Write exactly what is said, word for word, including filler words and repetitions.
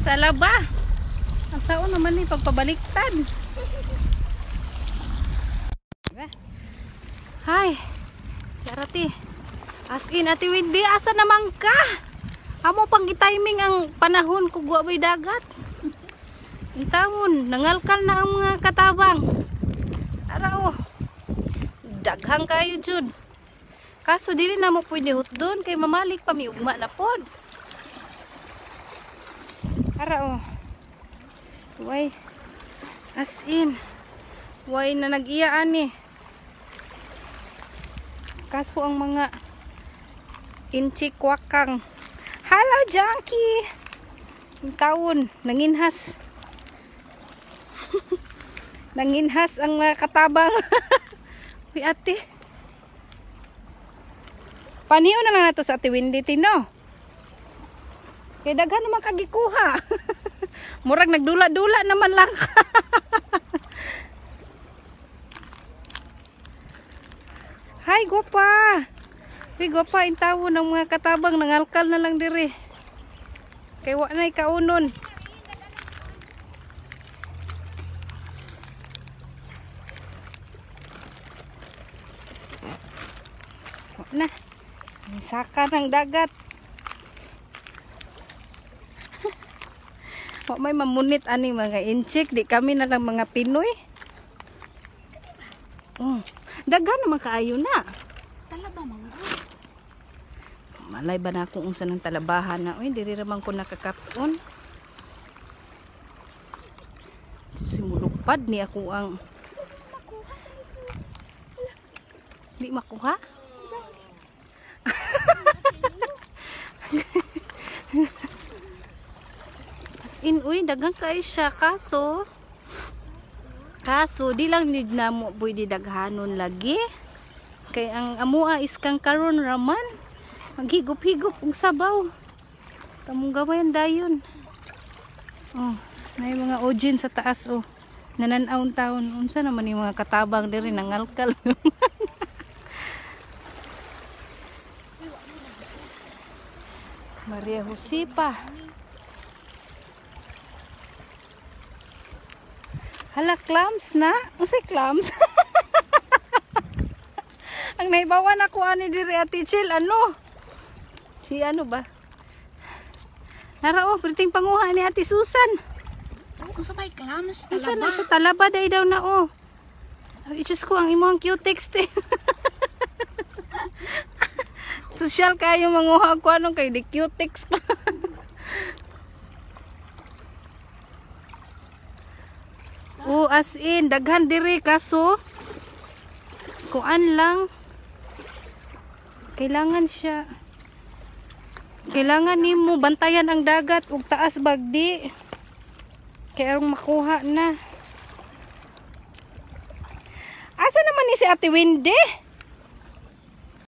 Talaba. Asao naman ni pagpabaliktad. Hay. Si Arati. As in, Ate Windy, asa naman ka? Amo pang i-timing ang panahon kung guwabay dagat. Intawon, nangalkal na ang mga katabang. Araw. Daghang kayo, Jud. Kaso dili na mo pwede hutdon kay mamalik pa miugma na pod. Araw. Way. As in. Way na nag-iyaan ni. Kaso ang mga inchi kwakang. Hello, Junkie! Ang taon, nanginhas. Nanginhas ang mga katabang. Uy, ate. Paniyo na lang na to sa Ate Windy, Tino. Kaya daghan naman kagikuha. Murag nagdula-dula naman lang. Hi, guwapa. Uy, guwapa, intawo ng mga katabang. Nangalkal na lang diri. Kaya wa na ikaunon. Wa na. Saka ng dagat. Wa may mamunit ani mga inchik. Di kami na lang mga Pinoy. Oh, dagan naman kaayo na. Talaba manggo. Malay ba na akong unsa ng talabahan na. Uy, diri ramang ko nakakapon. Simulupad ni ako ang di makuha. As in, uy, dagang kay siya. Kaso, kaso, di lang nid na mo pwede daghanon lagi. Kay ang amua iskang karon raman. Maghigop-higop ang sabaw. Kamong gawayan dayon. Oh, may mga ojin sa taas, oh. Nananaon taon. Unsa naman yung mga katabang diri nangalkal. Maria Josepa. Hala, clams na? Unsay clams? Ang naibawan ako ani diri Ate Chil, ano? Si ano ba? Nara, oh, perting panguha ni Ate Susan. Kung sa may clams, Unsa talaba. na siya talaba day daw na, oh. Ay, Diyos ko, ang imong cutex te. Social kayo manguha ko anong kay di cutex pa. Oh, as in, daghan diri kaso kuan lang. Kailangan siya. Kailangan nimo bantayan ang dagat ug taas bagdi. Kaya arong makuha na. Asa naman ni si Ate Windy?